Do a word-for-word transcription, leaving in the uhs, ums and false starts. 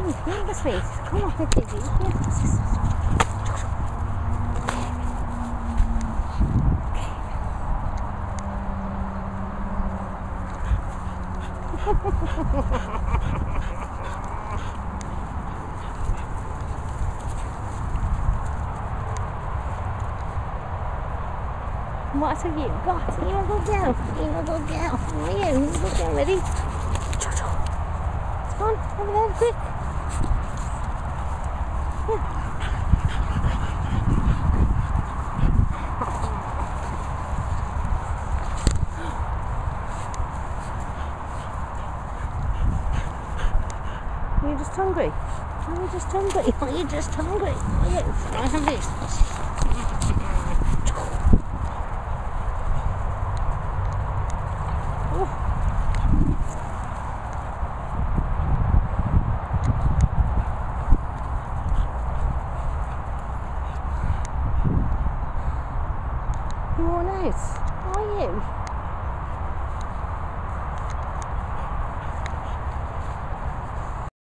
on, come this way. Come on, big baby. Yes. What have you got? You a good girl. You a good girl. Are you? You a good girl. Ready? Come on, over there, quick. Yeah. Are you just hungry? Are you just hungry? Are you just hungry? Are you? I have this. You worn out? Are you?